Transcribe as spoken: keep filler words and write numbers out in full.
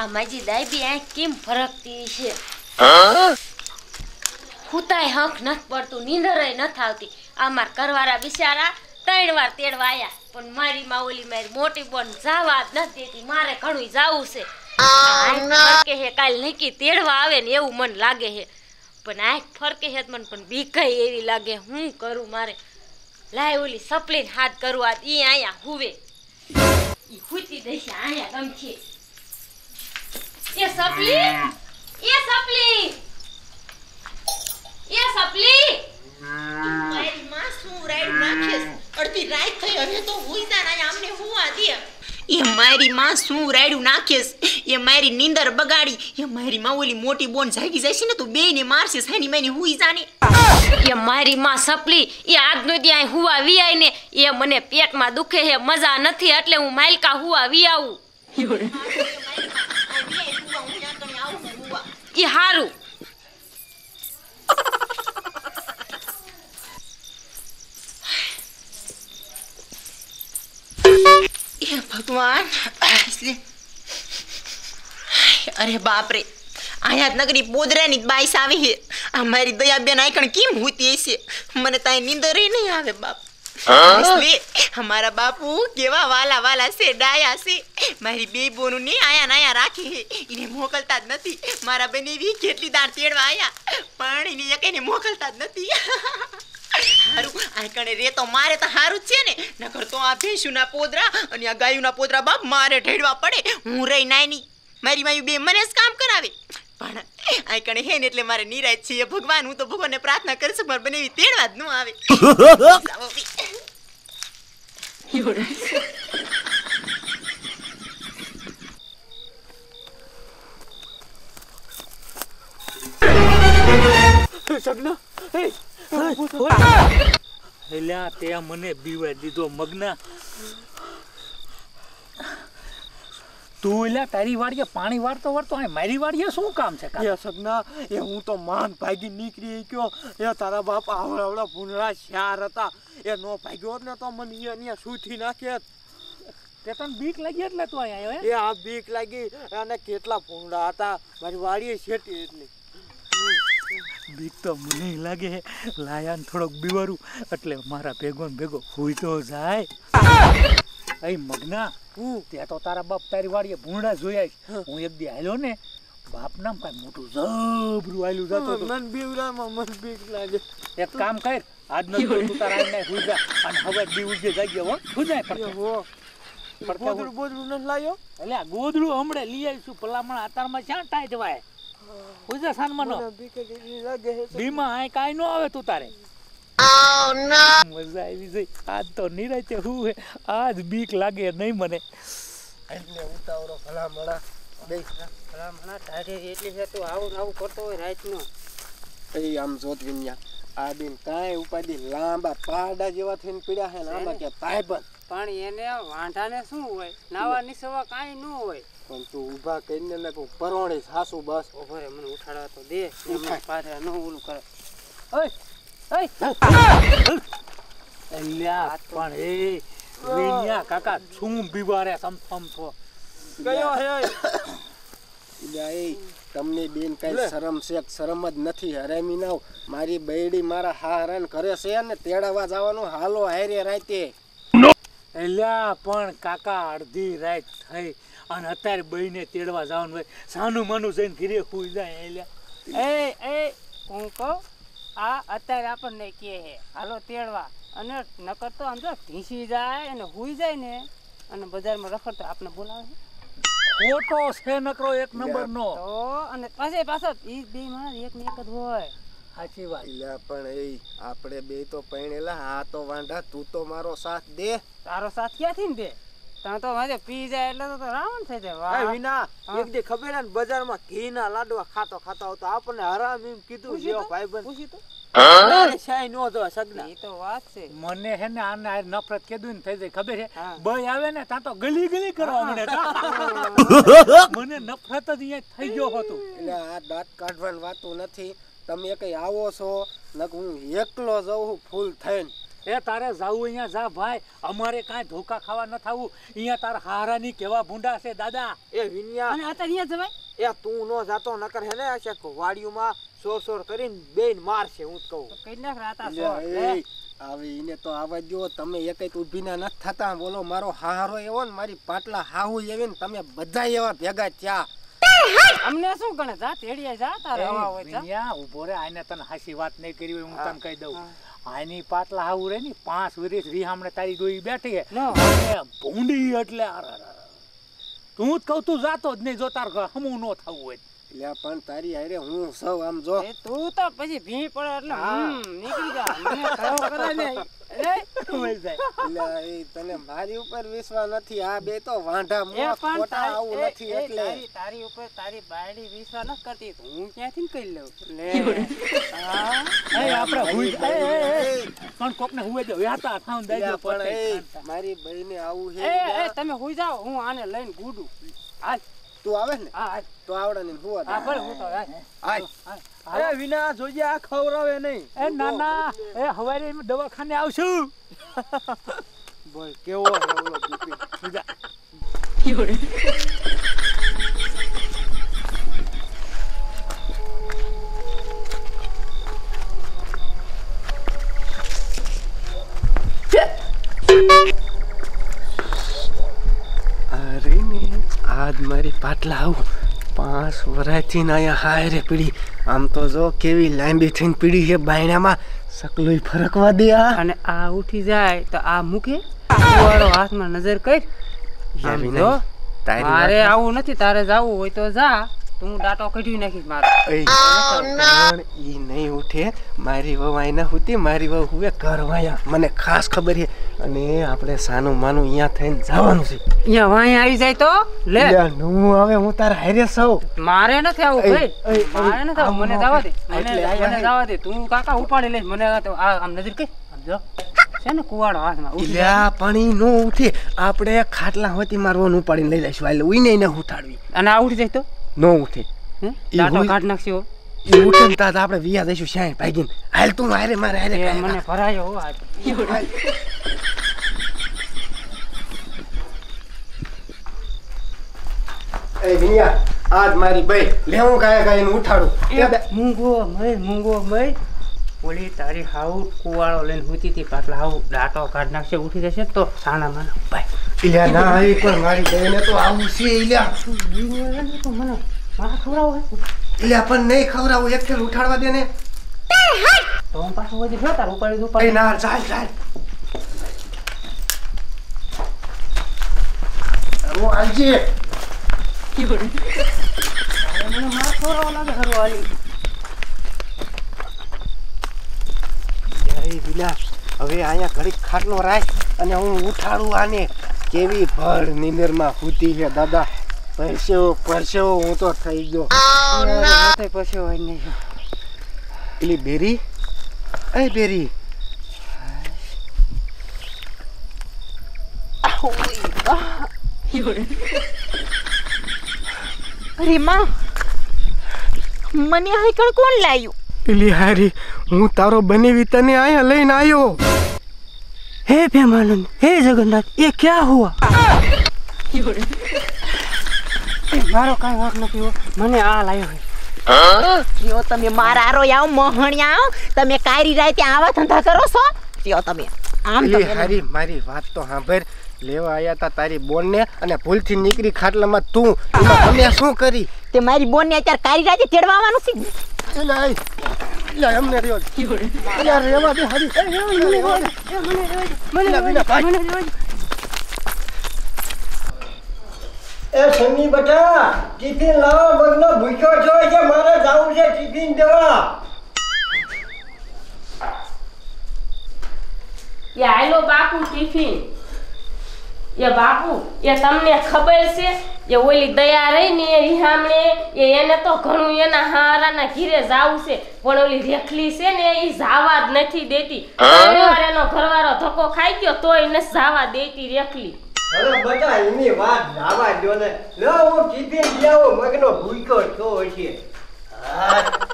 આ માજી દાઈબી આ કેમ ફરકતી છે હુતાય હક નથી પડતું નીંદરય નથી આવતી આ માર કરવારા બિચારા ત્રણ વાર તેડવા આયા પણ મારી માં ઓલી મારી મોટી બોન જાવા જ નથી દેતી મારે ઘણું જાવું છે ફરકે હે કાલ નીકી તેડવા આવે ને એવું મન લાગે છે પણ આ ફરકે હે મન પણ બીકાઈ એવી લાગે હું કરું મારે લાય ઓલી સપલીને હાથ કરું આ ઈ આયા હુવે ઈ હુતી દેશે આયા ગમખે એ સપલી એ સપલી એ સપલી મારી માં શું રાઈડ નાખેસ અડધી રાત થઈ હવે તો હુઈ જા ના આમને હુવા દે એ મારી માં શું રાઈડ નાખેસ એ મારી નીંદર બગાડી એ મારી માં ઓલી મોટી બોન જાગી જશે ને તો બેયને મારશે સાની મેની હુઈ જાને એ મારી માં સપલી એ આજનો દી આ હુવા વિયાય ને એ મને પેટમાં દુખે હે મજા નથી એટલે હું માલકા હુવા વિયાવું એ હારું એ ભગવાન અરે બાપ રે આયા નગરી પોદરાની બાઈસ આવી હે આ મારી દયાબેન આઈકણ કેમ હોતી હશે મને તાય નીંદર નહીં આવે બાપ એટલે हमारा बापू केवा वाला वाला से डाया से मारी બે બોનું ને આયા નાયા રાખી હે ઈને મોકલતા જ નથી મારા બનેવી કેટલી દાર તેડવા આયા પણ ઈને એકેને મોકલતા જ નથી હારું આ કણે રે તો મારે તો હારું જ છે ને નકર તો આ ભેંસુના પોદરા અને આ ગાયુના પોદરા બાપ મારે ઢેડવા પડે હું રહી નાની મારી માયું બે મને જ કામ કરાવે પણ આ કણે હે ને એટલે મારે નિરાય છે ભગવાન હું તો ભગવાનને પ્રાર્થના કરું છું મારે બનેવી તેડવા જ ન આવે સગના એ હેલા તે મને બીવા દીધો મગના તું એલા તારી વાડીએ પાણી વાળતો વાળતો આ મારી વાડીએ શું કામ છે એ સગના એ હું તો માન ભાગી નીકળી ગયો એ તારા બાપ આવડા આવડા ભૂંડળા શાર હતા એ નો ભાગ્યો ને તો મને અહીંયા સૂથી નાખે તે તને બીક લાગી એટલે તું અહીંયા આવ્યો એ આ બીક લાગી અને કેટલા ભૂંડા હતા મારી વાડીએ છેટી એટલી બીક તો મને લાગે લાયાને થોડોક બીવારું એટલે મારા ભેગો ને ભેગો હુઈ તો જાય એ મગના હું ત્યાં તો તારા બાપ તારી વાડીએ ભૂંડા જોયા હું એક દી આલ્યો ને બાપ નામ કઈ મોટું જબરું આલ્યું જતો મન બીવરામાં મન બીક લાગે એક કામ કર આજનો તું તારા આઈને હુઈ જા અને હવે દી ઉજે જાગ્યો હો હુઈ જા કરતો હો ગોદડું બોદડું ન લાયો એટલે આ ગોદડું હમણે લઈ આવીશું ભલામણ આતારમાં ક્યાં ટાઈ જવાય ઉજા સાનમાનો બીમા આય કાઈ નો આવે તું તારે Oh no મજા આવી જઈ આજ તો નિરાતે હું હે આજ બીક લાગે નહીં મને એટલે ઉતાવરો ભલામણા દેખ ભલામણા તારે એટલી છે તું આવું આવું કરતો હોય રાતનો એ આમ જોત વિન્યા આ દિન કાય ઉપાડી લાંબા પાડા જેવા થઈને પીડ્યા હે લાંબા કે પાયબન પણ એને વાંઢાને શું હોય નાવા નિસવા કાઈ ન હોય પણ તું ઊભા કરીને ને કો પરોણી સાસુ બસ ઉભો રે મને ઉઠાડવા તો દે એમને પાછા ન ઓલું કરે ઓય ઓય અલ્યા પણ એ વિન્યા કાકા શું બીવારે સમ સમ થો ગયો હે ઇલા એ તમને બેન કઈ શરમ છે શરમ જ નથી હરામી નાવ મારી બૈડી મારા હારણ કરે છે ને તેડાવા જવાનું હાલો હારે રાતે એલા પણ કાકા અડધી રાત થઈ અને અત્યારે બઈને તેડવા જવાનું હોય સાનું માનું જઈને ઘરે હુઈ જાય એલા એ એ હું કહું આ અત્યારે આપણને કહે હે હાલો તેડવા અને નકર તો આમ જો ઢીસી જાય અને હુઈ જાય ને અને બજારમાં રખડતો આપણે બોલાવે ખોટો છે નકરો એક નંબર નો તો અને પાછે પાછો ઈ બે માં એક ને એક જ હોય સાચી વાત ઇલા પણ એ આપણે બે તો પૈણેલા આ તો વાંઢા તું તો મારો સાથ દે તારો સાથ ક્યાંથી ને દે તને તો માજે પી જાય એટલે તો રાવણ થઈ જાય વાહ વિના એક દી ખબર ને બજારમાં ઘી ના લાડવા ખાતો ખાતો આવતો આપણને હરામ એમ કીધું છે ભાઈબંધ પૂછી તો અરે શાય નો જો સગના ઈ તો વાત છે મને હે ને આને આ નફરત કેદું ને થઈ જાય ખબર છે બઈ આવે ને તાં તો ગલી ગલી કરવા મને મને નફરત જ અહીંયા થઈ ગયો હતો એટલે આ દાંત કાઢવાની વાતો નથી તમે કઈ આવો છો નક હું એકલો જઉં ફૂલ થઈને એ તારે જાવું અહીંયા જા ભાઈ, અમારે કાંઈ ધોકા ખાવા ન થાવું. અહીંયા તારા હારાની કેવા ભૂંડા છે દાદા. એ વિનિયા અને અત્યારે અહીંયા જવાય એ તું નો જાતો નકર હે ને આ વાડીઓમાં સોર સોર કરીને બેન મારશે હું કહું. કઈ નાખ રાતા લે, સો એ આવી એને તો આવા દો તમે એકેય ઊભી ના નથી થતા. બોલો મારો હારો એવો ને મારી પાટલા હાહુ એવી ને તમે બધા એવા ભેગા થયા. અમને શું ગણે જા તેડીએ જા તારે હવા હોય જા. અહીંયા ઊભો રે, આને તને હાસી વાત નહીં કરી હોય હું તને કહી દઉં. આની પાટલા હાવું રે ની પાંચ વર્ષ રીહામણે તારી ડોઈ બેઠી હે. નો અને ભૂંડી એટલે અર અર અર. તું જ કહું તું જાતો જ નહીં, જો તાર હમું ન થવું હોય. એટલે પણ તારી હારે હું સૌ આમ જો એ તું તો પછી ભી પડે એટલે હમ નીકળી જા મને કયો કરે ને એ મળી જાય. એટલે એ તને મારી ઉપર વિશ્વાસ નથી. આ બે તો વાંઢા એ મોં પણ ખોટા તારી- આવું એ- નથી એ એટલે તારી તારી ઉપર તારી બાયડી વિશ્વાસ ન કરતી તો હું ક્યાંથી કહી લઉં લે હા એ આપણે હુઈ એ, એ, એ, પણ કોકને હુએ દો યાતા થાઉં દઈ દો પણ એ પોતે. મારી બહેને આવું એ હે એ તમે હુઈ જાઓ હું આને લઈને ગુડું હાલ તું આવે ને હા હાલ તો આવડે ને હું હા ભલે હું તો હાલ આય એ વિના જોઈએ આ ખવરાવે નહીં. એ ના ના, એ હવારે એમ દવાખાને આવશું. બોલ કેવો હે ઓલો દીપી. સુજા. અરે ને આજ મારી પાટલા આવું પાંચ વરાયથી ને અહીંયા હાય રે પીડી. આમ તો જો કેવી લાંબી થઈને પીડી છે બાયણામાં. સકલોય ફરકવા દે આ. અને આ ઉઠી જાય તો આ મૂકે વાળો હાથમાં નજર કર યા આમ વિનય, જો તારી મારે વાત- આવું નથી તારે જાવું હોય તો જા તો હું ડાટો કઢી નાખીશ મારો એય, પણ ઈ નહીં ઉઠે. મારી વહુ આઈ ના હુતી, મારી વહુ હુવે ઘર વાયા. મને ખાસ ખબર છે. અને આપણે સાનું માનું અહીંયા થઈને જવાનું છે. અહીંયા વાંહે આવી જાય તો લે લે, હું હવે હું તારા હારે સૌ. મારે નથી આવું એય, ભાઈ એય, મારે નથી આવું મને આમ જવા દે એટલે મને અહીંયા મને જવા દે તું કાકા ઉપાડી લઈશ મને તો આ આમ નજર કર આમ જો છે ને કુવાડો હાથમાં ઉઠી જાય. લ્યા, પણ ઈ નો ઉઠે. આપણે ખાટલા હોતી મારવાનું ઉપાડીને લઈ લઈશું. એટલે ઉઈને ને ઉઠાડવી અને આ ઉઠી જાય તો નો ઉઠે. હે? ઈ ડાટો હોય- કાઢ નાખશો ઈ ઉઠે ને તાત આપણે વિયા દઈશું શ્યાય ભાગીને. હાલ તું હારે મારે હારે એ કાંઈ મને ભરાયો હો આજ. હાલ. એ વિનિયા, આજ મારી બઈ લેવું કાંઈ કાંઈ ને ઉઠાડું. એ મૂંગો મય મૂંગો મય ઓલી તારી હાવ કુવાળો લઈને હુતી હતી પાટલા હાવ ડાટો કાઢ નાખશે ઉઠી જશે તો સાણા માના ભાઈ ઇલ્યા ના એ પણ મારી બહેને તો આવું છે ઇલ્યા. તો મને મારા ખવડાવો હે ઇલ્યા પણ નહીં ખવડાવું, એક ખેલ ઉઠાડવા દે ને. તો હું પાછું વધી ગયો તાર ઉપાડી દઉં એ ઉપાડી ના ચાલ ચાલ. હું આલજે. મને મારા ખવડાવવા લાગે હરવા હાલી એ વિના હવે અહીંયા ઘડીક ખાટલો રાખ અને હું ઉઠાડું આને. કેવી ભર નીંદરમાં હુતી છે દાદા. પરસેવો પરસેવો હું તો થઈ ગયો. રાતે પછી હોય નહીં પેલી બેરી, એ બેરી, અરે માં, મને હાઈકણ કોણ લાયું? પેલી હારી હું તારો બનેવી તને અહીંયા લઈને આવ્યો. હે પ્રેમાનંદ હે જગન્નાથ એ ક્યાં હુઆ મારો કાંઈ વાંક નથી હો મને આ લાવ્યો છે જો તમે મારા રો આવ મોહણિયા તમે કારી રાતે આવા ધંધા કરો છો? જો તમે આમ પેલી તમે હારી મારી વાત તો સાંભળ. લેવા આયા તા તારી બોનને અને ભૂલથી નીકળી ખાટલામાં તું. એમાં તમે શું કરી? તે મારી બોન ને અત્યારે કારી રાતે તેડવા આવવાનું છે. એટલે આય. એટલે એમને રહ્યો જ. એટલે રેવા દે હારી. એ રેવા દે. એટલે વિના ભાઈ. એ સન્ની બટા ટિફિન લાવો, મગનો ભૂખ્યો છો છે, મારે જાવું છે ટિફિન દેવા. એ હાલો બાપુ ટિફિન. એ બાપુ એ તમને ખબર છે એ ઓલી દયા રહી ને એ રિહામણે એ એને તો ઘણું એના હારાના ઘીરે જાવું છે પણ ઓલી રેખલી છે ને એ જાવા જ નથી દેતી. ઘણીવાર એનો ઘરવાળો ધક્કો ખાઈ ગયો તોય ન જાવા દેતી રેખલી. હવે બટા એની વાત લાવા દો ને. લો હું ટિફિન દેવો, મગનો ભૂખ્યો છો છે. હા